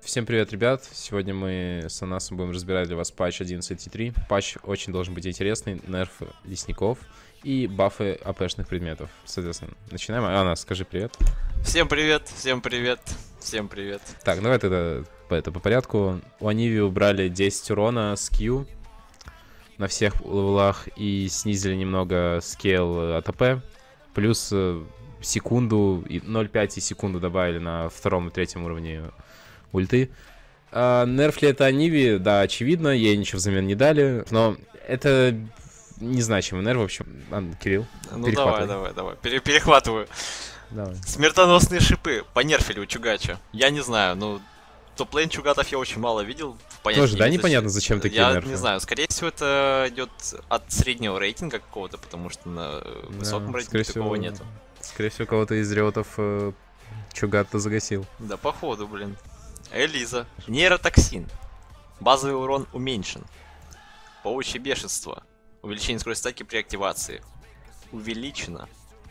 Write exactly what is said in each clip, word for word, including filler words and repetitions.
Всем привет, ребят! Сегодня мы с Анасом будем разбирать для вас патч одиннадцать точка три. Патч очень должен быть интересный, нерфы лесников и бафы АПшных предметов. Соответственно, начинаем. Анас, скажи привет. Всем привет, всем привет, всем привет. Так, давай тогда по, это по порядку. У Аниви убрали десять урона с Q на всех левелах и снизили немного скейл от АП. Плюс секунду, ноль целых пять десятых и секунду добавили на втором и третьем уровне ульты. А, нерфли это Аниви, да, очевидно, ей ничего взамен не дали, но это незначимый нерв, в общем. А, Кирилл, Ну давай, давай, давай, Пере перехватываю. Давай. Смертоносные шипы понерфили у Чугача. Я не знаю, ну, топ-лейн Чугатов я очень мало видел. Тоже, да, непонятно, зачем такие я нерфы. Я не знаю, скорее всего это идет от среднего рейтинга какого-то, потому что на высоком да, рейтинге такого всего, нету. Скорее всего, кого-то из риотов э, Чугата загасил. Да, походу, блин. Элиза. Нейротоксин. Базовый урон уменьшен. Паучье бешенство. Увеличение скорости атаки при активации. Увеличено.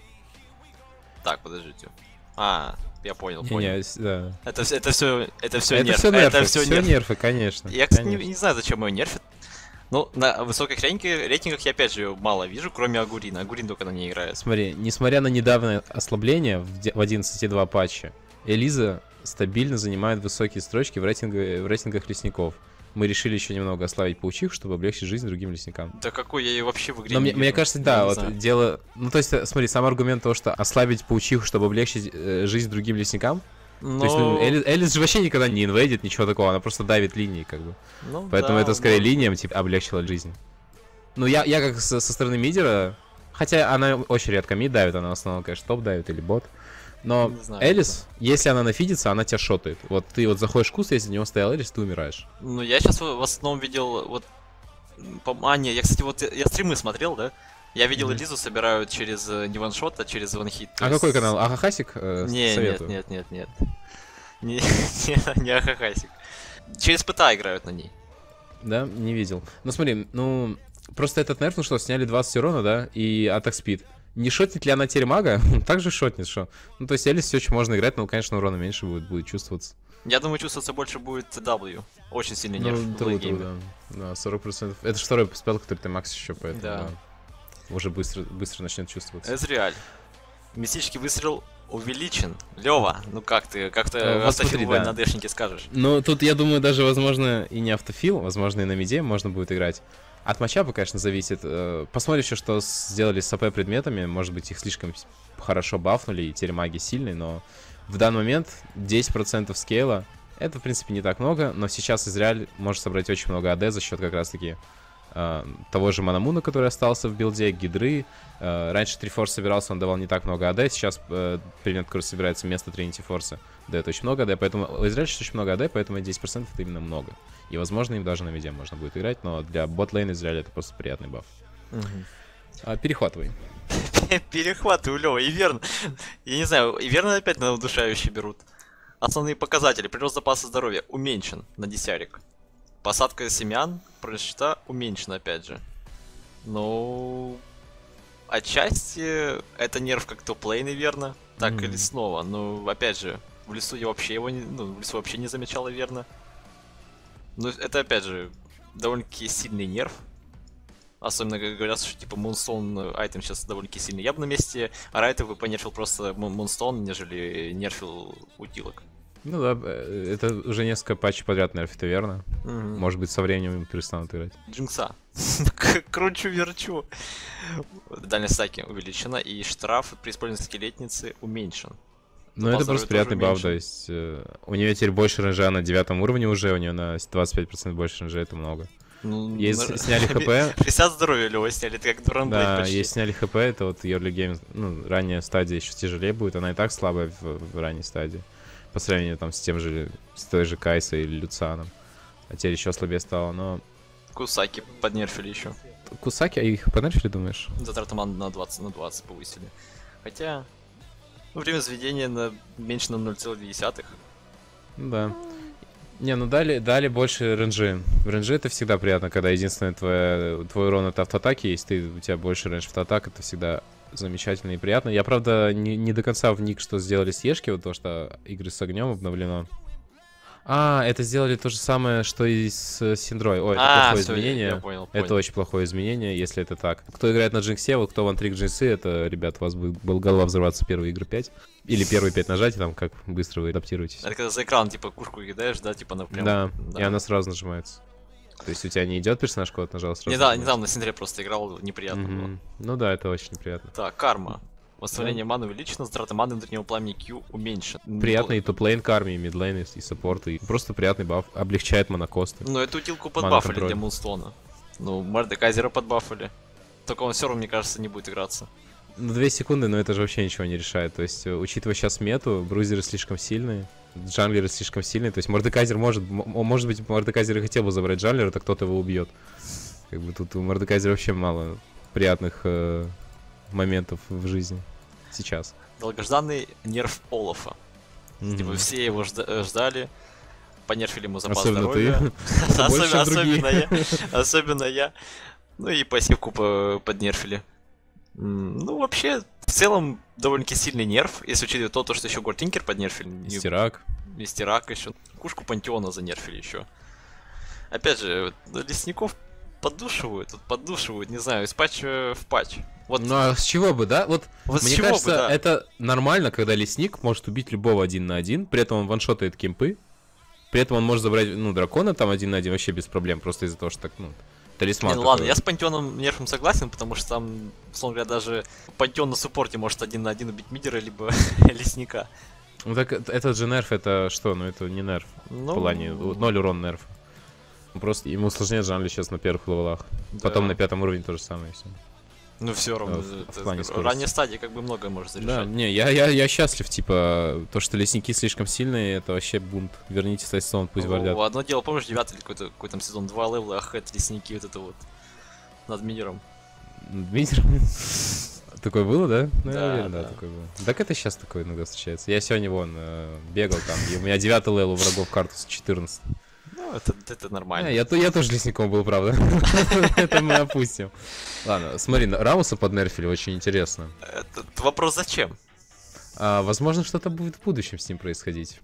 Так, подождите. А, я понял, понял. Не, не, да. Это, это все, это все это нерфы. Все нерфы. Это все, все нерфы. нерфы, конечно. Я, кстати, не, не знаю, зачем его нерфят. Ну, на высоких рейтингах, рейтингах я опять же мало вижу, кроме Агурина. Агурин только на ней играет. Смотри, несмотря на недавнее ослабление в одиннадцать точка два патче, Элиза стабильно занимает высокие строчки в, рейтинге, в рейтингах лесников. Мы решили еще немного ослабить паучих, чтобы облегчить жизнь другим лесникам. Да какой я ее вообще в игре Но не мне, вижу. мне кажется, да, я вот дело... Ну, то есть, смотри, сам аргумент того, что ослабить паучиху, чтобы облегчить э, жизнь другим лесникам. Но... То есть, ну, Элис, Элис же вообще никогда не инвейдит, ничего такого, она просто давит линии, как бы. Ну, поэтому да, это скорее но... линиям, типа, облегчило жизнь. Ну, я, я как со, со стороны мидера, хотя она очень редко мид давит, она в основном, конечно, топ давит или бот. Но знаю, Элис, это. Если она нафидится, она тебя шотает. Вот ты вот заходишь в куст, если у него стоял Элис, ты умираешь. Ну, я сейчас в, в основном видел, вот... По... А, не, я, кстати, вот я стримы смотрел, да? Я видел mm-hmm. Элизу собирают через не ваншот, а через ванхит. А есть... какой канал? Ахахасик? Э, не, советую. нет, нет, нет, нет. Не, не, не Ахахасик. Через ПТА играют на ней. Да, не видел. Ну смотри, ну... Просто этот нерф, ну что, сняли двадцать урона, да, и атак спид. Не шотнет ли она теперь мага? Также шотнет, что. Ну, то есть Элис все еще можно играть, но, конечно, урона меньше будет, будет чувствоваться. Я думаю, чувствоваться больше будет W. Очень сильный нерв. Ну, тру, тру, да. Да, сорок процентов. Это же второй спел, который ты макс еще, поэтому да. Да, уже быстро, быстро начнет чувствоваться. Эзреаль. Мистический выстрел увеличен. Лева, ну как ты, как ты ну, автофил да. на дэшнике скажешь? Ну, тут, я думаю, даже, возможно, и не автофил, возможно, и на миде можно будет играть. От матчапа, конечно, зависит. Посмотрим еще, что сделали с АП предметами. Может быть, их слишком хорошо бафнули, и теперь маги сильные, но в данный момент десять процентов скейла — это, в принципе, не так много, но сейчас Израиль может собрать очень много АД за счет как раз-таки э, того же Манамуна, который остался в билде, Гидры. Э, раньше Трифорс собирался, он давал не так много АД, сейчас э, предмет, который собирается вместо Тринити Форса, дает очень много АД, поэтому у Израиля сейчас очень много АД, поэтому десять процентов это именно много. И, возможно, им даже на миде можно будет играть, но для бот-лейна Израиля это просто приятный баф. Угу. А, перехватывай. Перехватывай, Лёва, и верно. Я не знаю, и верно опять на удушающие берут. Основные показатели. Прирост запаса здоровья уменьшен на десятик. Посадка семян, прочита уменьшена опять же. Ну... Отчасти это нерв как топ-лейн, верно. Так mm. или снова. Ну, опять же, в лесу я вообще его не... Ну, в лесу вообще не замечал, верно. Ну, это, опять же, довольно-таки сильный нерв. Особенно, как говорят, что, типа, Moonstone айтем сейчас довольно-таки сильный. Я бы на месте Райта бы понерфил просто Moonstone, нежели нерфил утилок. Ну да, это уже несколько патчей подряд нерфит, верно? Mm-hmm. Может быть, со временем перестанут играть. Джинкса. Кручу-верчу. Дальность стаки увеличена, и штраф при использовании скелетницы уменьшен. Ну, это просто приятный баф, то есть э, у нее теперь больше ренжа на девятом уровне уже, у нее на двадцать пять процентов больше ренжа, это много. Ну, ей на... сняли хп. шестьдесят здоровья Лёва сняли, это как Дуранблейд да, почти. Ей сняли хп, это вот Early Game, ну, ранняя стадия еще тяжелее будет, она и так слабая в, в ранней стадии. По сравнению там с тем же, с той же Кайсой или Люцианом. А теперь еще слабее стало, но... Кусаки поднерфили еще. Кусаки, а их поднерфили, думаешь? Затраты маны на двадцать на двадцать повысили. Хотя... Ну, время заведения на меньше на ноль целых две десятых. Да. Не, ну дали, дали больше ренжи. В ренжи это всегда приятно, когда единственное твое, твой урон это автоатаки, если ты, у тебя больше рендж автоатак, это всегда замечательно и приятно. Я, правда, не, не до конца вник, что сделали с Ешки, вот то, что игры с огнем обновлено. А, это сделали то же самое, что и с Синдрой. Ой, это А, плохое всё, я- изменение. я понял, Это понял. очень плохое изменение, если это так. Кто играет на Джинксе, вот кто ван-трик Джинксы, это, ребят, у вас будет был голова взрываться первые игры пять. Или первые пять нажатий, там, как быстро вы адаптируетесь. Это когда за экран, типа, кушку кидаешь, да, типа, напрямую. Да, и она сразу нажимается. То есть у тебя не идет персонаж, куда нажал сразу? Недавно, недавно на Синдре просто играл, неприятно было. Мгм. Ну да, это очень неприятно. Так, карма. Восстановление маны увеличено, затрата маны внутреннего пламени Q уменьшен. Приятный и топ-лейн карме, и мид-лейн, и- и саппорт, и просто приятный баф. Облегчает монокосты. Ну, эту утилку Мана подбафали контроль. для Мунстона. Ну, Мордекайзера подбафали. Только он все равно, мне кажется, не будет играться. Ну, две секунды, но это же вообще ничего не решает. То есть, э, учитывая сейчас мету, брузеры слишком сильные, джанглеры слишком сильные. То есть, Мордекайзер может... м- Может быть, Мордекайзер и хотел бы забрать джанглера, то кто-то его убьет. Как бы тут у Мордекайзера вообще мало приятных э, моментов в жизни. Сейчас. Долгожданный нерв Олафа. Типа, Мгм. все его жда- э, ждали. Понерфили ему запас Особенно здоровья. ты. Особенно, Больше другие. особенно я. Особенно я. Ну и пассивку по- поднерфили. М, Ну, вообще, в целом, довольно-таки сильный нерв, если учитывать то, то, что еще Гортинкер поднерфили. и Стирак. Мистерак еще. Кушку Пантеона занерфили еще. Опять же, вот, лесников поддушивают, тут поддушивают, не знаю, из патча в патч. Вот, Ну а с чего бы, да? Вот, вот с мне чего кажется, бы, да. это нормально, когда лесник может убить любого один на один, при этом он ваншотает кемпы, при этом он может забрать, ну, дракона там один на один вообще без проблем, просто из-за того, что так, ну, талисман. Не, ну ладно, такой. я с Пантеоном нерфом согласен, потому что там, условно говоря, даже Пантеон на суппорте может один на один убить мидера, либо лесника. Ну так это- этот же нерф, это что? Ну это не нерф. Ну, В плане ноль урон нерф. Просто ему сложнее джанглить сейчас на первых левелах. да. Потом на пятом уровне то же самое. и всё. Ну все равно, в- это- в плане это- скорости. ранняя стадия как бы многое может Да, зарешать. не, я, я, я счастлив, типа, то, что лесники слишком сильные, это вообще бунт. Верните Сайстон, пусть вардят. О, одно дело, помнишь, девятый или какой-то какой там сезон два левела, ахет, лесники, вот это вот, над мидером. Дмитрий? Такое было, да? Ну, я Да, уверен, да, да. такое было. Так это сейчас такое иногда встречается. Я сегодня, вон, э, бегал там, и у меня девятый левел у врагов картус четырнадцать. Ну, это, это нормально. А, я, то- я тоже лесником был, правда. Это мы опустим. Ладно, смотри, на- Рамуса поднерфили, очень интересно. Этот вопрос зачем? А, возможно, что-то будет в будущем с ним происходить.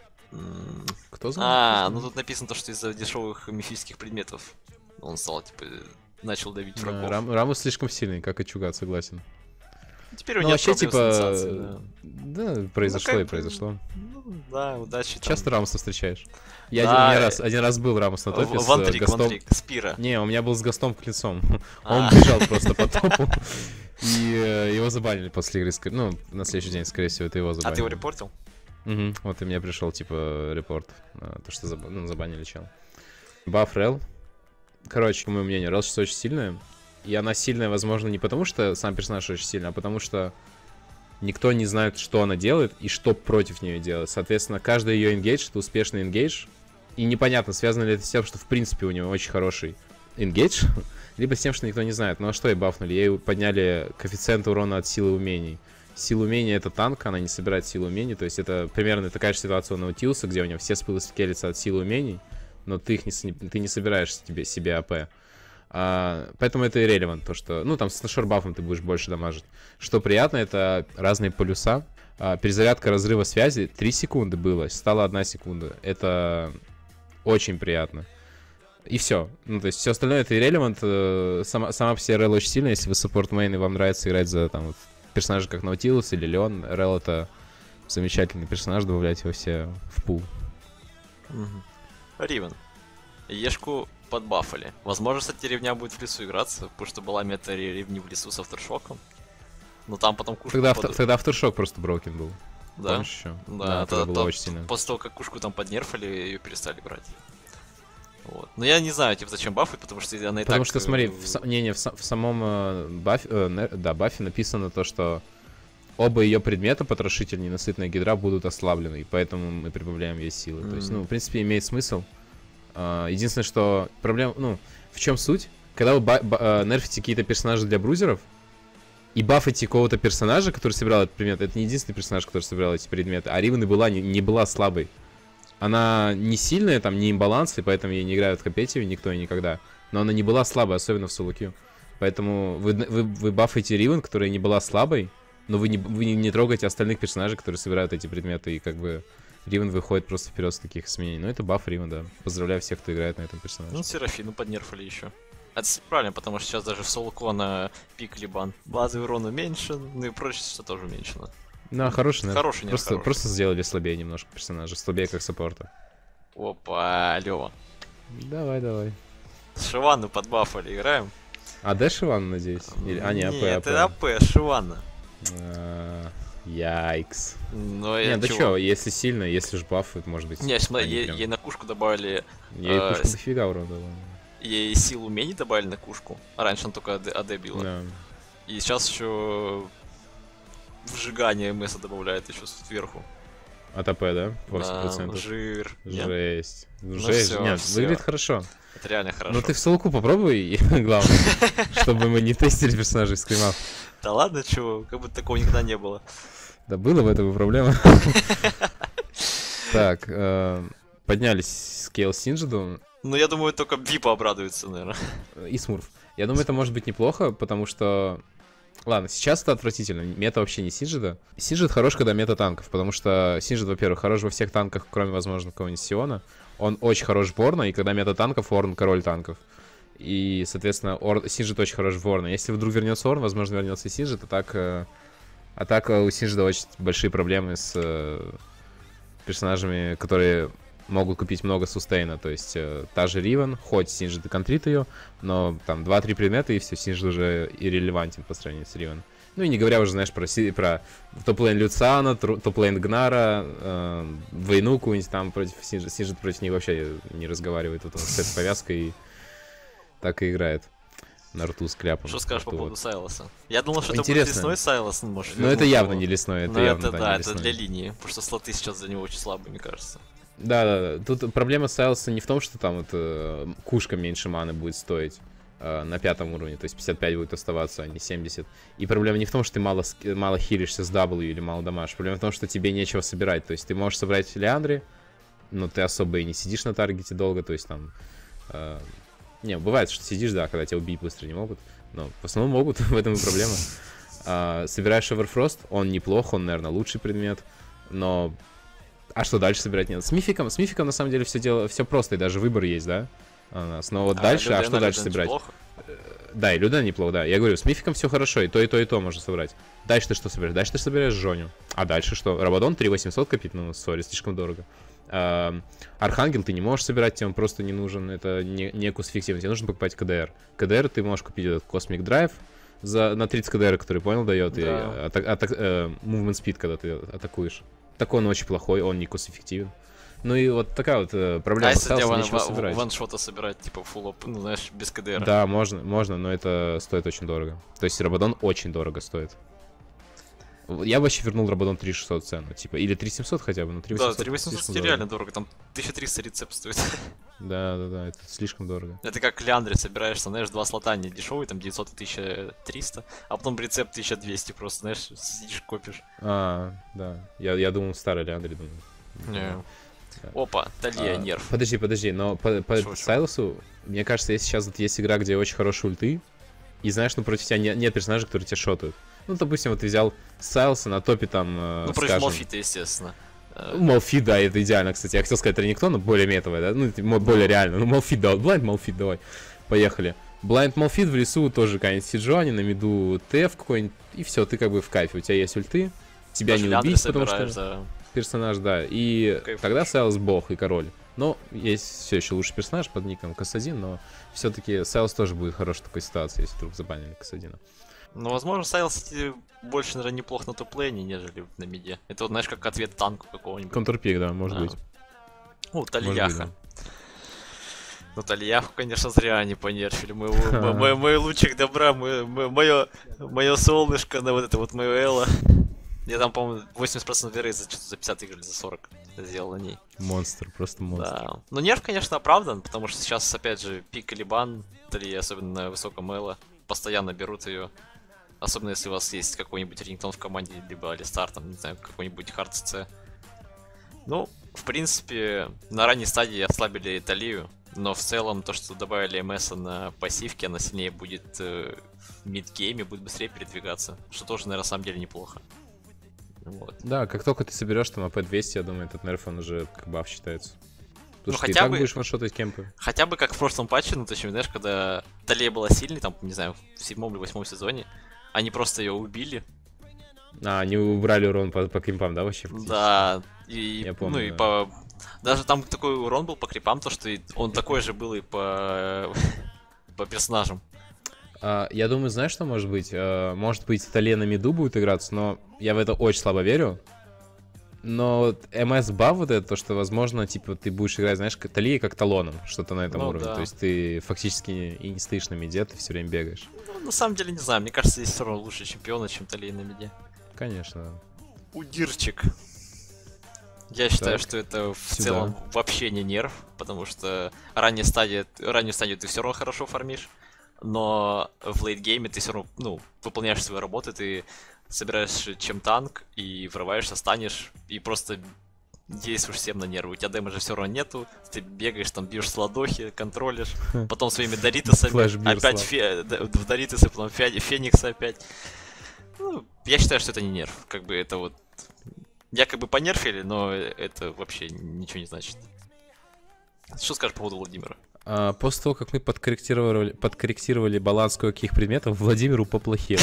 М, Кто знает? А, кто ну знает. тут написано то, что из-за дешевых мифических предметов он стал, типа, начал давить Да, врагов. Рам- Рамус слишком сильный, как и Чугат, согласен. Теперь у Ну, него вообще, нет проблем с типа, инициацией, да. да, произошло Ну, и как бы, произошло. Ну, да, удачи там. Часто Рамуса встречаешь? Я Да, один, у меня э, раз, один раз был Рамус на топе В- с э, Вантрик, Гастом. Вантрик, Спира. Не, у меня был с Гастом клинцом. А. Он бежал просто по топу. И э, его забанили после игры. ск- Ну, на следующий день, скорее всего, это его А забанили. ты его репортил? Мгм. Вот и мне пришел, типа, репорт. а, То, что заб- ну, забанили чел. Баф Рел. Короче, по моему мнению, Рел сейчас очень сильная. И она сильная, возможно, не потому, что сам персонаж очень сильный, а потому что никто не знает, что она делает и что против нее делает. Соответственно, каждый ее энгейдж — это успешный энгейдж. И непонятно, связано ли это с тем, что, в принципе, у него очень хороший энгейдж, либо с тем, что никто не знает. Ну а что ей бафнули? Ей подняли коэффициент урона от силы умений. Сила умения — это танк, она не собирает силу умений. То есть это примерно такая же ситуация у Наутилуса, где у него все спылы скелятся от силы умений, но ты их не, с- ты не собираешь себе, себе АП. А, поэтому это и релевант, то что, ну, там с шорбафом ты будешь больше дамажить. Что приятно, это разные полюса. А, перезарядка разрыва связи три секунды было, стала одна секунда. Это очень приятно. И все. Ну, то есть все остальное это и релевант. э, Сама, сама по себе Рел очень сильная. Если вы саппорт мейн и вам нравится играть за там вот, персонажа как Наутилус или Леон, Рел это замечательный персонаж, добавляйте его все в пул. Ривен. Ешку подбафали. Возможно, кстати, ревня будет в лесу играться, потому что была мета ре- ревни в лесу с авторшоком. Но там потом кушку Тогда, под- авто- тогда авторшок просто брокен был. Да? Помнишь еще? Да, тогда то- было то- очень сильно. После того, как кушку там поднерфали, ее перестали брать. Вот. Но я не знаю, типа, зачем бафать, потому что она и Потому так... что, смотри, э, в, са- не, не, в, са- в самом э, бафе, э, не- да, бафе написано то, что оба ее предмета, потрошитель, ненасытная гидра, будут ослаблены, и поэтому мы прибавляем ей силы. То есть, ну, в принципе, имеет смысл. А, единственное, что проблема, ну, в чем суть? Когда вы ба- ба- э, нерфите какие-то персонажи для брузеров, и бафаете какого-то персонажа, который собирал этот предмет, это не единственный персонаж, который собирал эти предметы, а Ривен и была, не, не была слабой. Она не сильная, там, не имбаланс, и поэтому ей не играют в компетитиве никто и никогда. Но она не была слабой, особенно в соло-кью. Поэтому вы, вы, вы бафаете Ривен, которая не была слабой, но вы не, вы не, не трогаете остальных персонажей, которые собирают эти предметы, и как бы Ривен выходит просто вперед с таких изменений. Ну, это баф Ривен, да. Поздравляю всех, кто играет на этом персонаже. Ну, Серафину поднерфали еще. Это правильно, потому что сейчас даже в соло на пик Либан базовый урон уменьшен, ну и прочее, что тоже уменьшено. Ну, хороший, хороший, нет, просто, хороший. просто сделали слабее немножко персонажа, слабее как саппорта. Опа, Лёва. Давай, давай. Шивану подбафали, играем? А Д Шиван, надеюсь? Или... А, не, АП, Нет, АП. это АП, Шивана. А, Яйкс. Но Не, я да чё? чё, если сильно, если ж баф, это может быть... Не, смотри, они ей, прям- ей на кушку добавили... Ей э, пушку с- дофига урона дала. Ей силу умений добавили на кушку. А раньше он только АД, АД била. Да. И сейчас еще вжигание МСа добавляет еще сверху. От АП, да? восемь Да, процентов. жир. Нет? Жесть. Ну Жесть. всё, Нет, всё. выглядит хорошо. Это реально хорошо. Ну ты в солоку попробуй, и главное, чтобы мы не тестили персонажей в скримах. Да ладно, чего, как будто такого никогда не было. Да было в этом и проблема. Так, э, поднялись скейл Синджиду Ну, я думаю, только Випа обрадуется, наверное. и Смурф. Я думаю, это может быть неплохо, потому что... Ладно, сейчас это отвратительно. Мета вообще не Синджида. Синджид хорош, когда мета танков, потому что Синджид, во-первых, хорош во всех танках, кроме, возможно, какого-нибудь Сиона. Он очень хорош в Орна, и когда мета танков, Орн король танков. И, соответственно, Ор... Синджид очень хорош в Орна. Если вдруг вернется Орн, возможно, вернется и Синджид, а так... э, А так э, у Синджида очень большие проблемы с э, персонажами, которые могут купить много сустейна. То есть э, та же Ривен, хоть Синджид и контрит ее, но там два-три предмета, и все, Синджид уже иррелевантен по сравнению с Ривен. Ну и не говоря уже, знаешь, про, Си- про топ-лейн Люциана, тру- топ-лейн Гнара, э, войну какую-нибудь там против Синджида. Синджид против них вообще не разговаривает. Вот он с повязкой и так и играет. На рту с кляпом. Что скажешь по Вот. поводу Сайлоса? Я думал, что это будет Интересно. лесной Сайлос, ну, может. Но это вернуть явно его. не лесной, это Ну, явно, это да, да, не это лесной. для линии, потому что слоты сейчас за него очень слабые, мне кажется. Да, да, да. Тут проблема Сайлоса не в том, что там вот, э, кушка меньше маны будет стоить э, на пятом уровне, то есть пятьдесят пять будет оставаться, а не семьдесят. И проблема не в том, что ты мало, ски- мало хилишься с W или мало дамаж. Проблема в том, что тебе нечего собирать. То есть ты можешь собрать Леандри, но ты особо и не сидишь на таргете долго, то есть там... э, Не, бывает, что сидишь, да, когда тебя убить быстро не могут, но в основном могут, в этом и проблема. А, собираешь Эверфрост, он неплох, он, наверное, лучший предмет, но... А что дальше собирать нет? С мификом, с мификом на самом деле все дело, все просто, и даже выбор есть, да? У нас. Но вот А дальше, а Людена- что дальше Людена собирать? неплохо. Да, и Люда неплохо, да. Я говорю, с мификом все хорошо, и то, и то, и то можно собрать. Дальше ты что собираешь? Дальше ты собираешь Жоню. А дальше что? Рабадон три восемьсот копить? Ну, сори, слишком дорого. А, Архангел ты не можешь собирать, тебе он просто не нужен. Это не, не кус-эффективно. Тебе нужно покупать КДР. КДР ты можешь купить этот Cosmic Drive за, на тридцать КДР, который, понял, дает. Да. И ата- ата- э, movement speed, когда ты атакуешь. Так он очень плохой, он не кус-эффективен. Ну и вот такая вот э, А проблема. если тебе Осталось ван- нечего ва- собирать. ваншота собирать, типа фулл оп, ну знаешь, без КДР? Да, можно, можно, но это стоит очень дорого. То есть Рабадон очень дорого стоит. Я бы вообще вернул Рабадон три шестьсот цену, типа, или три семьсот хотя бы, но три Да, восемьсот три восемьсот слишком кстати, дорого. реально дорого, там тысяча триста рецепт стоит. Да, да, да, это слишком дорого. Это как Леандре собираешься, знаешь, два слота не дешевые, там девятьсот и тысяча триста, а потом рецепт тысяча двести просто, знаешь, сидишь, копишь. А, да. Я, я думал, старый Леандри, думаю. Не. Да. Опа, Талия, А, нерв. Подожди, подожди, но по, по Шо, шо? Сайлосу, мне кажется, если сейчас вот есть игра, где очень хорошие ульты, и знаешь, ну против тебя не- нет персонажей, которые тебя шотают. Ну, допустим, вот ты взял Сайлоса на топе там, э, Ну, против скажем... Малфита, естественно. Э, Ну, Малфит, да, это идеально, кстати. Я хотел сказать Реникто, но более метовое, да? Ну, типа, мо- более реально. Ну, Малфит, да, Блайнд Малфит, давай. Поехали. Блайнд Малфит в лесу тоже какая-нибудь Сиджуани, на миду ТФ какой-нибудь, и все, ты как бы в кайфе. У тебя есть ульты, тебя даже не Леандре убить, потому собираешь, что да. персонаж, да. И Кайфуешь. тогда Сайлос бог и король. Но есть все еще лучший персонаж под ником Касадин, но все-таки Сайлос тоже будет хорош в такой ситуации, если вдруг забанили Касадина. Ну, возможно, Сайлс кстати, больше, наверное, неплох на топ-лейне, нежели на миде. Это вот, знаешь, как ответ танку какого-нибудь. Контрпик, да, может Да. быть. О, Может быть, Тальяха. да. Ну, Тальяху, конечно, зря они понерфили. Моего, мо- мо- мой лучик добра, мое, мое солнышко, на вот это вот мое Элла. Я там, по-моему, восемьдесят процентов веры за, что-то за пятьдесят игр или за сорок сделал на ней. Монстр, просто монстр. Да. Но нерв, конечно, оправдан, потому что сейчас, опять же, пик или бан, Талия, особенно на высоком Элла, постоянно берут ее. Особенно если у вас есть какой-нибудь рингтон в команде, либо Алистар, там, не знаю, какой-нибудь хард ЦЦ. Ну, в принципе, на ранней стадии ослабили Талию, но в целом то, что добавили МС на пассивке, она сильнее будет э, в мидгейме, будет быстрее передвигаться, что тоже, наверное, на самом деле неплохо. Вот. Да, как только ты соберешь там АП двести, я думаю, этот нерф, он уже как баф считается. Потому Ну, что хотя ты и так бы- будешь ваншотать кемпы. Хотя бы как в прошлом патче, ну, точнее, знаешь, когда Талия была сильной, там, не знаю, в седьмом или восьмом сезоне, они просто ее убили. А, они убрали урон по, по кемпам, да, вообще? фактически? Да, и, Я помню, ну, и да. по... Даже там такой урон был по крипам, то, что и он такой же был и по... по персонажам. А, я думаю, знаешь, что может быть? А, может быть, Талия на миду будет играться, но я в это очень слабо верю. Но МС баф вот это, то, что, возможно, типа, ты будешь играть, знаешь, как Талия как талоном, что-то на этом Ну, уровне. да. То есть ты фактически и не стоишь на миде, ты все время бегаешь. Ну, на самом деле, не знаю, мне кажется, здесь все равно лучше чемпиона, чем Талия на миде. Конечно. Удирчик. Я считаю, Так, что это в сюда. целом вообще не нерв, потому что ранняя стадия, раннюю стадию ты все равно хорошо фармишь, но в лейтгейме ты все равно, ну, выполняешь свою работу, ты собираешь чем танк и врываешься, станешь и просто действуешь всем на нервы. У тебя дэмэджа все равно нету, ты бегаешь, там бьешь с ладохи, контролишь, потом своими доритосами, Флэшбир опять слаб. фе- д- в доритосы, потом фе- феникса опять. Ну, я считаю, что это не нерв, как бы это вот якобы понерфили, но это вообще ничего не значит. Что скажешь по поводу Владимира? А, после того, как мы подкорректировали, подкорректировали баланс кое-каких предметов, Владимиру поплохело.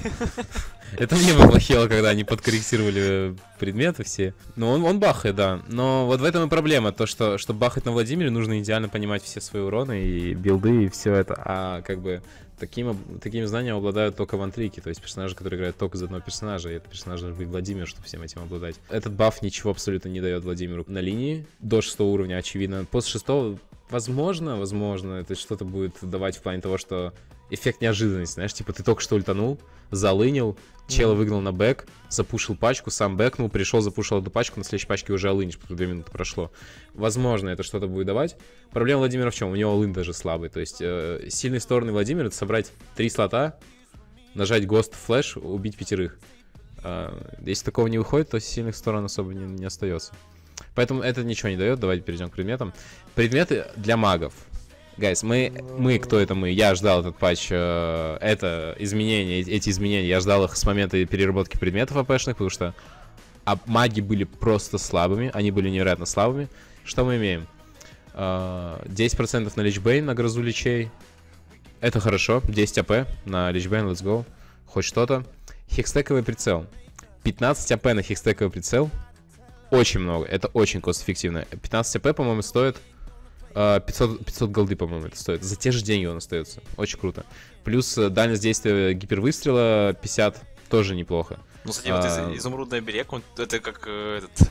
Это мне поплохело, когда они подкорректировали предметы все. Ну, он, он бахает, да. Но вот в этом и проблема. То, что, чтобы бахать на Владимире, нужно идеально понимать все свои уроны и билды, и все это. А как бы таким, об- таким знанием обладают только вантрики. То есть персонажи, которые играют только за одного персонажа. И этот персонаж должен быть Владимир, чтобы всем этим обладать. Этот баф ничего абсолютно не дает Владимиру на линии. До шестого уровня, очевидно. После шестого, возможно, возможно, это что-то будет давать в плане того, что эффект неожиданности, знаешь, типа ты только что ультанул, залынил, чела Мгм. выгнал на бэк, запушил пачку, сам бэкнул, пришел, запушил эту пачку, на следующей пачке уже алынишь, потому что две минуты прошло. Возможно, это что-то будет давать. Проблема Владимира в чем? У него алын даже слабый, то есть э, сильные стороны Владимира — это собрать три слота, нажать гост флэш, убить пятерых. А, если такого не выходит, то сильных сторон особо не, не остается. Поэтому это ничего не дает. Давайте перейдем к предметам. Предметы для магов. Гайс, мы, мы, кто это мы? Я ждал этот патч, э, это изменения, э- эти изменения, я ждал их с момента переработки предметов АПшных, потому что а, маги были просто слабыми, они были невероятно слабыми. Что мы имеем? Э, десять процентов на личбейн, на грозу личей. Это хорошо, десять АП на личбейн, let's go. Хоть что-то. Хекстековый прицел. пятнадцать АП на хекстековый прицел. Очень много, это очень кост-эффективно. пятнадцать АП, по-моему, стоит э, пятьсот, пятьсот голды, по-моему, это стоит. За те же деньги он остается. Очень круто. Плюс э, дальность действия гипервыстрела пятьдесят, тоже неплохо. Ну, кстати, вот А. из- изумрудный берег, он- это как э, этот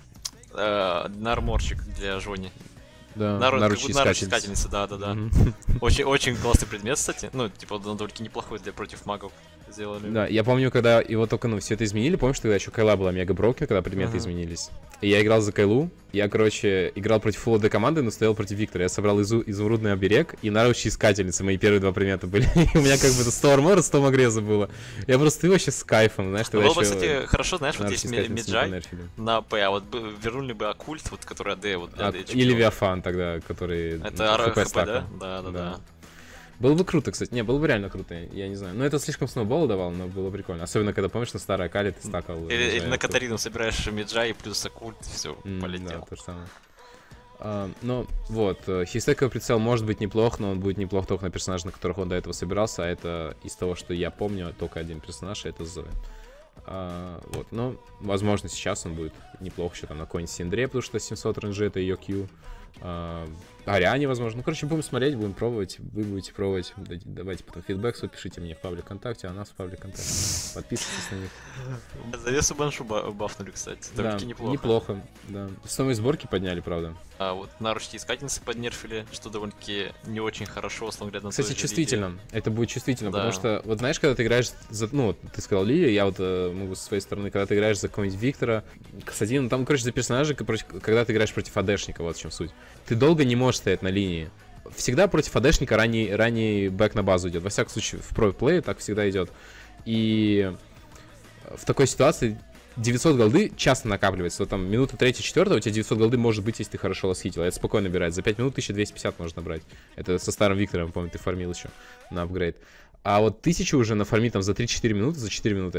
э, нарморчик для Жони. Да, Нар- как наручи будто наруч искательницы. искательница, да, да, да. Мгм. Очень, очень классный предмет, кстати. Ну, типа, он довольно неплохой для против магов сделали. Да, я помню, когда его только, ну, все это изменили, помнишь, тогда еще Кайла была мега брокер, когда предметы Ага. изменились. И я играл за Кайлу, я, короче, играл против Full эй ди команды, но стоял против Виктора. Я собрал изу- изумрудный оберег и наручи искательницы, мои первые два предмета были. И у меня как бы сто армора, сто магреза было. Я просто ты вообще с кайфом, знаешь, тогда Было бы, еще кстати, хорошо, знаешь, вот есть ми- наручи-искательницы не Меджай понерфили. на П, а вот бы- вернули бы Оккульт, вот который АД, вот А, AD и чемпион. Левиафан тогда, который Это ну, ар- хп ХП, да? стакал. Да, да, Да. да. Было бы круто, кстати. Не, было бы реально круто, я не знаю. Но это слишком сноубол давал, но было прикольно. Особенно, когда, помнишь, на старой Акали ты стакал. Или, или Меджая, на это- Катарину собираешь Меджай плюс Оккульт, все, М, полетел. Да, то же самое. А, ну, вот, э, хистековый прицел может быть неплох, но он будет неплох только на персонажа, на которых он до этого собирался, а это из того, что я помню, только один персонаж, и это Зоя. А, вот, но, возможно, сейчас он будет неплох еще там на какой-нибудь Синдре, потому что семьсот ренджи — это ее Q. А, Ариане, возможно. Ну, короче, будем смотреть, будем пробовать, вы будете пробовать. Дайте- Давайте потом фидбэк свой, пишите мне в паблик ВКонтакте, а нас в паблик ВКонтакте. Подписывайтесь на них. Завесу баншу ба- бафнули, кстати. Да, Довольно-таки неплохо. неплохо, да. Стоимость сборки подняли, правда. А вот наручи искательницы поднерфили, что довольно-таки не очень хорошо, условно говоря, на Кстати, той же чувствительно. Это будет чувствительно, Да. потому что, вот знаешь, когда ты играешь за, ну, вот ты сказал Лили, я вот э, могу со своей стороны, когда ты играешь за какого-нибудь Виктора, Касадина, ну, там, короче, за персонажей, ко- против- когда ты играешь против АДшника, вот в чем суть. Ты долго не можешь стоять на линии. Всегда против АДшника ранний, ранний бэк на базу идет. Во всяком случае, в про-плее так всегда идет. И в такой ситуации девятьсот голды часто накапливается. Вот там минута третья, четвертая, у тебя девятьсот голды может быть, если ты хорошо лосхитил. Это спокойно набирать. За пять минут тысяча двести пятьдесят можно набрать. Это со старым Виктором, помню, ты фармил еще на апгрейд. А вот тысячу уже нафармить там за три-четыре минуты, за четыре минуты,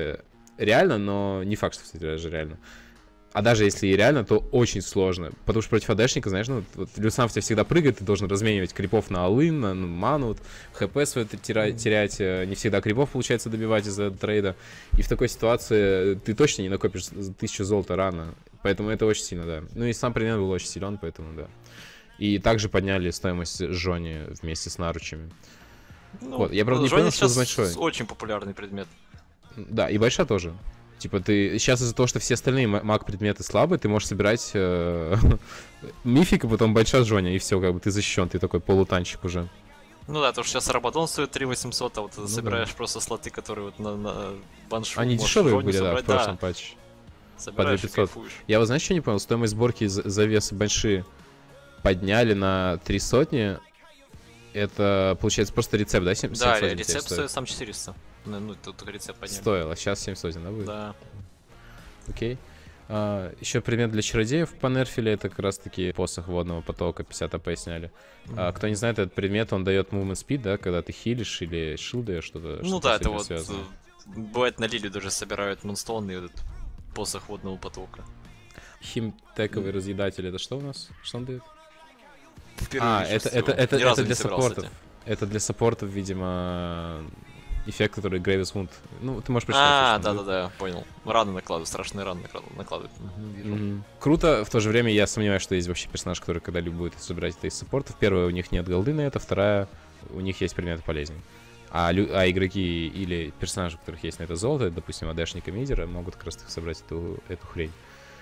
реально, но не факт, что в третий раз же реально. А даже если и реально, то очень сложно. Потому что против АДшника, знаешь, ну, вот Люсан в тебя всегда прыгает, ты должен разменивать крипов на алын, на ману, вот, хп свой терять, терять. Не всегда крипов получается добивать из-за трейда. И в такой ситуации ты точно не накопишь тысячу золота рано. Поэтому это очень сильно, да. Ну и сам предмет был очень силен, поэтому да. И также подняли стоимость Жони вместе с наручами. Ну, вот. Я, правда, не Жони понял, что за сейчас большой. очень популярный предмет. Да, и большая тоже. Типа ты сейчас из-за того, что все остальные маг-предметы слабые, ты можешь собирать э, мифик, и потом большая Жоня, и все, как бы ты защищен, ты такой полутанчик уже. Ну да, то что сейчас Рабадон стоит три восемьсот, а вот ты ну, собираешь да. просто слоты, которые вот на, на баншу. Они дешевые были, собрать, да, в прошлом да. патче. По две тысячи пятьсот. Я вот знаешь, что не понял? Стоимость сборки завесы большие подняли на три сотни. Это, получается, просто рецепт, да? семь Да, рецепт стоит сам четыреста. Ну, тут рецепт подняли. Стоило, сейчас семь сотен, да, будет? Да. Окей. А, еще предмет для чародеев по нерфиле, это как раз таки посох водного потока, пятьдесят АП сняли. Mm-hmm. а, кто не знает, этот предмет, он дает movement speed, да, когда ты хилишь или шилдаешь что-то. Ну что да, это вот, связано. Бывает на лилию даже собирают мунстоун и этот посох водного потока. Химтековый mm-hmm. разъедатель, это что у нас? Что он дает? Впервые а, это, это, это, это для саппортов. Это для саппортов, видимо, эффект, который Gravis Wound. Ну, ты можешь прочитать. А, да-да-да, понял. Раны накладывают, страшные раны накладывают. Mm-hmm. Mm-hmm. Круто, в то же время я сомневаюсь, что есть вообще персонаж, который когда-либо будет собирать это из саппортов. Первое, у них нет голды на это, вторая, у них есть предметы полезнее. А, лю- а игроки или персонажи, у которых есть на это золото, допустим, АДшник и мидера, могут как раз таки собрать эту, эту хрень.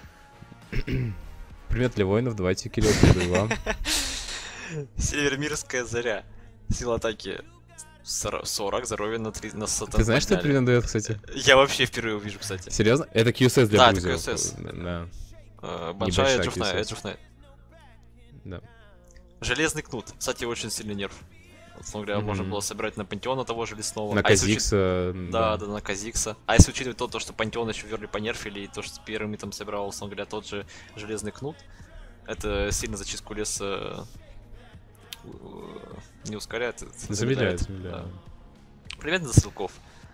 Привет для воинов, давайте, Кирилл, передаю вам. Северомирская заря. Сила атаки сорок, здоровье на три, на сотен. Ты знаешь, что это примерно дает, кстати? Я вообще впервые увижу, кстати. Серьезно? Это кью эс эс для да, грузов. Да, это кью эс эс. Да. Uh, большая Edge of Night, Edge of Night. Да. Железный кнут. Кстати, очень сильный нерв. Условно говоря, mm-hmm. можно было собирать на Пантеона того же лесного. На а Казикса. Учит... Да, да, да, на Казикса. А если учитывать то, то что Пантеон еще верли понерфили, и то, что первыми там собирал, условно говоря, тот же железный кнут, это сильно зачистку леса не ускоряет. Замедляет, замедляет. Да. Привет, засылков.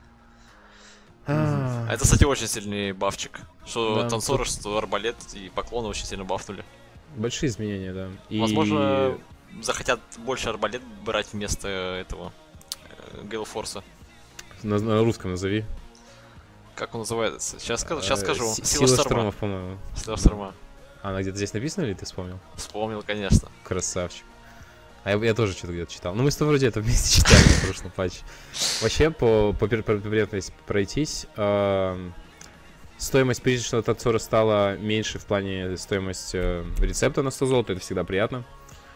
А это, кстати, очень сильный бафчик. Что да, танцоры, тут... что арбалет и поклоны очень сильно бафнули. Большие изменения, да. И... Возможно, захотят больше арбалет брать вместо этого Гейлфорса. На, на русском назови. Как он называется? Сейчас скажу. Сейчас скажу. С- Сила, Сила штормов, по-моему. Сила шторма. А она где-то здесь написана или ты вспомнил? Вспомнил, конечно. Красавчик. А я, я тоже что-то где-то читал. Ну, мы с тобой вроде это вместе читали в прошлом патче. Вообще, по предмету, если пройтись, э, стоимость призрачного танцора стала меньше в плане стоимости э, рецепта на сто золота. Это всегда приятно.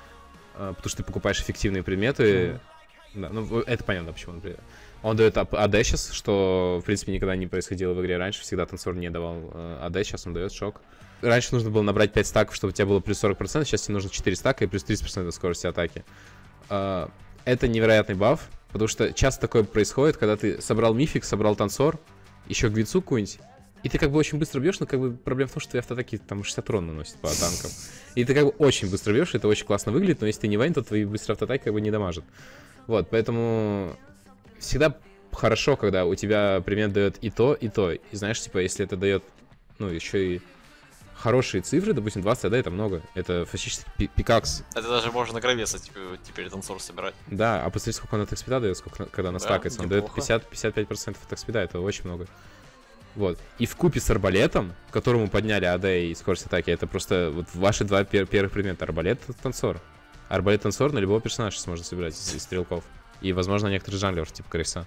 Э, потому что ты покупаешь эффективные предметы. Mm. Да, ну, это понятно, почему, например. Он дает АД сейчас, что, в принципе, никогда не происходило в игре раньше. Всегда танцор не давал э, АД, сейчас он дает шок. Раньше нужно было набрать пять стаков, чтобы у тебя было плюс сорок процентов, сейчас тебе нужно четыре стака и плюс тридцать процентов скорости атаки. Uh, это невероятный баф, потому что часто такое происходит, когда ты собрал мифик, собрал танцор, еще гвицу какую-нибудь, и ты как бы очень быстро бьешь, но как бы проблема в том, что твои автоатаки там шестьдесят урона наносят по танкам. И ты как бы очень быстро бьешь, это очень классно выглядит, но если ты не вайн, то твои быстрые автоатаки как бы не дамажат. Вот, поэтому всегда хорошо, когда у тебя предмет дает и то, и то. И знаешь, типа, если это дает, ну, еще и хорошие цифры, допустим, двадцать АД это много. Это фактически пикакс. Это даже можно на гравеса типа, теперь танцор собирать. Да, а посмотри, сколько он от экспида дает, сколько, когда настакается. Да, он дает пятьдесят-пятьдесят пять процентов от экспида, это очень много. Вот. И вкупе с арбалетом, которому подняли АД и скорость атаки, это просто вот ваши два пер- первых предмета. Арбалет и танцор. Арбалет танцор на любого персонажа сейчас можно собирать из, из стрелков. И, возможно, некоторые джанглеры, типа Креса.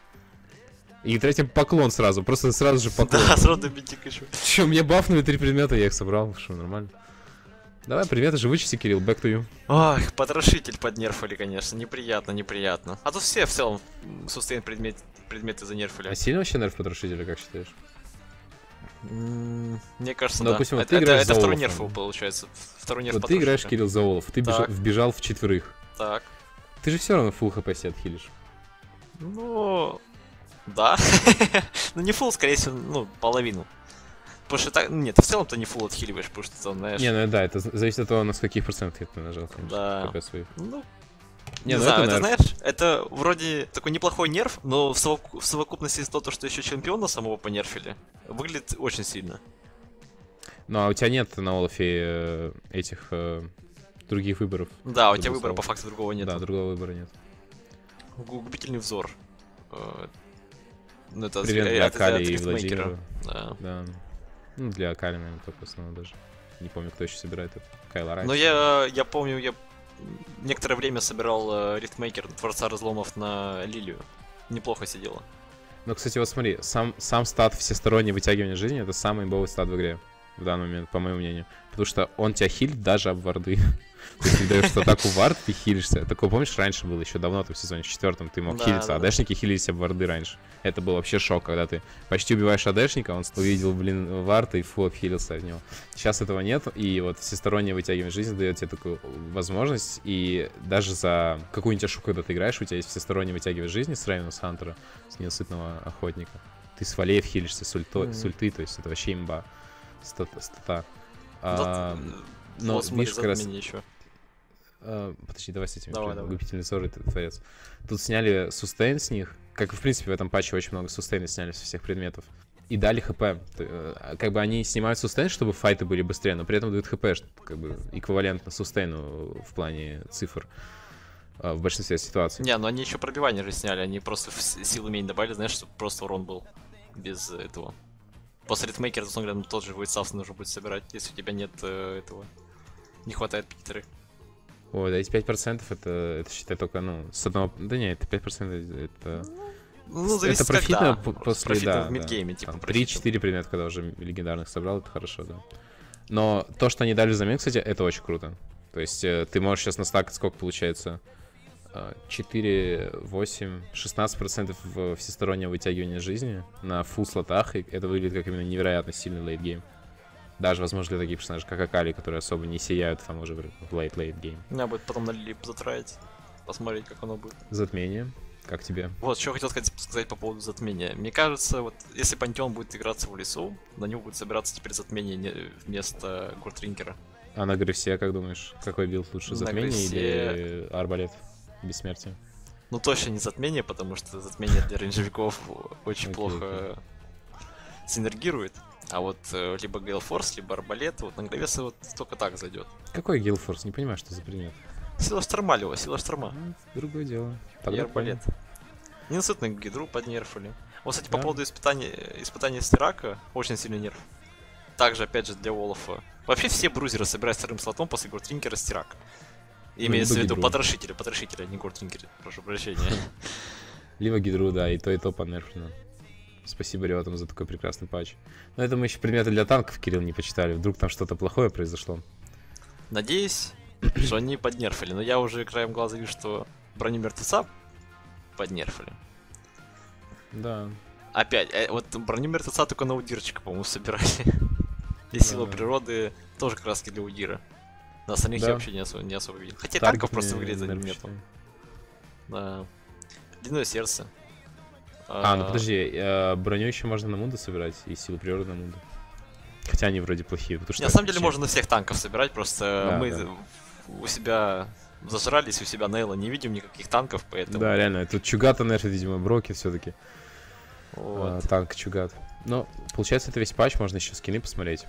И третьим поклон сразу, просто сразу же поклон. Да, сразу битик еще. Че, мне бафнули три предмета, я их собрал, что, нормально. Давай, предметы же вычисти, Кирилл, back to you. Ох, потрошитель поднерфали, конечно, неприятно, неприятно. А тут все в целом сустейн предмет, предметы занерфали. А сильно вообще нерф потрошителя, как считаешь? Mm, мне кажется, ну, да. Допустим, вот это ты играешь это за второй Олафом. нерф получается. Второй нерф вот ты играешь, Кирилл, за Олаф, ты бежал, вбежал в четверых. Так. Ты же все равно фулл хп себе отхилишь. Ну... Да. Ну не фулл, скорее всего, ну, половину. Потому что так, нет, в целом-то не фулл отхиливаешь, потому что, знаешь... Не, ну да, это зависит от того, на скольких процентах ты нажал, конечно, да. хп своих. Ну, Не, Не, ну знаю, это это, нерф. знаешь, это вроде такой неплохой нерф, но в, совок- в совокупности с то, что еще чемпиона самого понерфили, выглядит очень сильно. Ну а у тебя нет на Олафе э, этих э, других выборов. Да, у тебя Другого выбора по слова. факту другого нет. Да, другого выбора нет. Губительный взор. Э, Ну, это, Привет э, для это Акали и Дрифтмейкера. Владимира. Да. Да. Ну, для Акали, наверное, только основно даже. Не помню, кто еще собирает это. Кайла Райт. Но я, я помню, я некоторое время собирал э, Рифтмейкер, Творца Разломов на Лилию. Неплохо сидело. Ну, кстати, вот смотри, сам, сам стат всестороннее вытягивание жизни — это самый имбовый стат в игре. В данный момент, по моему мнению. Потому что он тебя хилит даже об варды. То есть ты даешь атаку вард, ты хилишься. Такое, помнишь, раньше было, еще давно, в сезоне четвертом ты мог Да, хилиться, да, а да. дэшники хилились об варды раньше. Это был вообще шок, когда ты почти убиваешь АДшника, он увидел, блин, вард и фу, обхилился от него. Сейчас этого нет, и вот всестороннее вытягивание жизни дает тебе такую возможность, и даже за какую-нибудь ашу, когда ты играешь, у тебя есть всестороннее вытягивание жизни с Рейвена Хантера, с ненасытного охотника. Ты с валеев хилишься, с, ульто, Мгм. с ульты, то есть это вообще имба. Стата. стата. А, Вот, но вот смотри, видишь, как раз... затмение еще. А, подожди, давай с этим. Давай, давай. Губительный взор — это творец. Тут сняли сустейн с них, как и, в принципе, в этом патче очень много сустейна сняли со всех предметов. И дали хп. То, э, Как бы они снимают сустейн, чтобы файты были быстрее, но при этом дают хп, что как бы эквивалентно сустейну в плане цифр а, в большинстве ситуаций. Не, ну они еще пробивание же сняли, они просто в с- силу умения добавили, знаешь, чтобы просто урон был без этого. После ритмейкера, то, говоря, тот же войтсавс нужно будет собирать, если у тебя нет э, этого. Не хватает питеры. Ой, да эти пять процентов это, это считай только, ну, с одного... Да не, это пять процентов, это... Ну, зависит, это профитно когда. п- Просто после, профитно да, в мидгейме, типа, Там профитно. три-четыре предмета, когда уже легендарных собрал, это хорошо, да. Но то, что они дали взамен, кстати, это очень круто. То есть э, ты можешь сейчас настакать, сколько получается? Э, четыре, восемь, шестнадцать процентов в всестороннее вытягивание жизни на фулл слотах, и это выглядит как именно невероятно сильный лейтгейм. Даже, возможно, для таких персонажей, как Акали, которые особо не сияют там уже в лейт-лейт гейм. Надо будет потом на Лили затраить, посмотреть, как оно будет. Затмение. Как тебе? Вот, что хотел сказать, сказать по поводу затмения. Мне кажется, вот если Пантеон будет играться в лесу, на него будет собираться теперь затмение не- вместо Гуртринкера. А на Грифсе, как думаешь, какой билд лучше, На затмение Грифсе- или арбалет бессмертия? Ну точно не затмение, потому что затмение для рейнджевиков очень Окей, плохо синергирует. А вот э, либо Gale Force, либо арбалет, вот на Гравеса вот только так зайдет. Какой Гилфорс? Не понимаю, что за предмет. Сила шторма, Лева, сила шторма. Ну, другое дело. И Тогда арбалет. Ненасытный гидру поднерфали. Вот, кстати, по Да. поводу испытания, испытания Стирака, очень сильный нерв. Также, опять же, для Олафа. Вообще все брузеры собирают вторым слотом после Гуртринкера Стирак. Имеется в либо виду гидру. потрошители, потрошители, а не Гуртринкеры, прошу прощения. Либо Гидру, да, и то, и то понерфлено. Спасибо ребятам за такой прекрасный патч. Но это мы еще предметы для танков, Кирилл, не почитали. Вдруг там что-то плохое произошло. Надеюсь, что они поднерфили, но я уже краем глаза вижу, что броню мертвеца поднерфили. Да. Опять, э, вот броню мертвеца только на удирчика, по-моему, собирали. И сила Да. природы тоже как раз для удира. На остальных Да. я вообще не особо, не особо видел. Хотя Таргет танков просто в мне игре за ним нерв нету. считаю. Да. Ледяное сердце. А, ну подожди, э, броню еще можно на Мунду собирать, и силу природы на Мунду. Хотя они вроде плохие, потому что... Не, на самом деле чем- можно на всех танков собирать, просто Да, мы да. у себя зажрались, у себя Нейла не видим никаких танков, поэтому... Да, реально, тут Чугата нерфит, видимо, Броки все-таки. Вот. танк Чугат. Но, получается, это весь патч, можно еще скины посмотреть.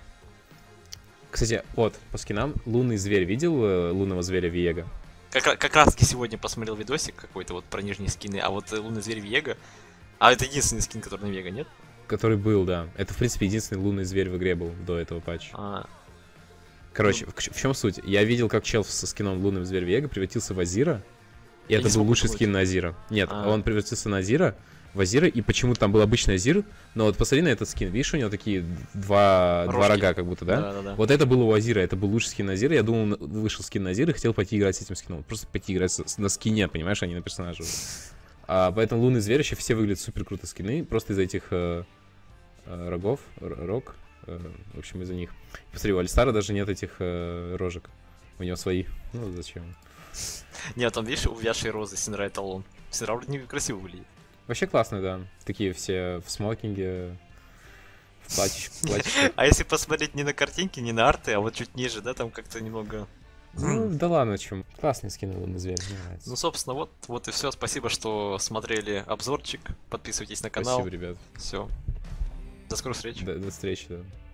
Кстати, вот, по скинам, лунный зверь видел э, лунного зверя Виега? Как, ра- как раз таки сегодня посмотрел видосик какой-то вот про нижние скины, а вот э, лунный зверь Виега... А это единственный скин, который на Вега, нет? Который был, да. Это, в принципе, единственный лунный зверь в игре был до этого патча. А, Короче, в, в чем суть? Я видел, как чел со скином лунным зверь Виега превратился в Азира, и Я это не был смог лучший подумать. скин на Азира. Нет, А. он превратился на Азира, в Азира, и почему-то там был обычный Азир, но вот посмотри на этот скин, видишь, у него такие два, два Рожки. рога как будто, да? Да-да-да. Вот это было у Азира, это был лучший скин Азира. Я думал, на- вышел скин на Азира и хотел пойти играть с этим скином. Просто пойти играть с- на скине, понимаешь, а не на персонаже. уже. А, поэтому лунный зверь еще все выглядят супер круто скины, просто из-за этих э, э, рогов, р- рог, э, в общем, из-за них. Посмотри, у Альстара даже нет этих э, рожек. У него свои. Ну, зачем? Нет, там, видишь, увядшие розы, Синра эталон. Синра вроде некрасиво выглядит. Вообще классно, да. Такие все в смокинге, в платье. А если посмотреть не на картинки, не на арты, а вот чуть ниже, да, там как-то немного Ну, да ладно, чем. Классный скин, лунный зверь, мне нравится. Ну, собственно, вот, вот и все. Спасибо, что смотрели обзорчик. Подписывайтесь на канал. Спасибо, ребят. Все. До скорых встреч. До, до встречи, да.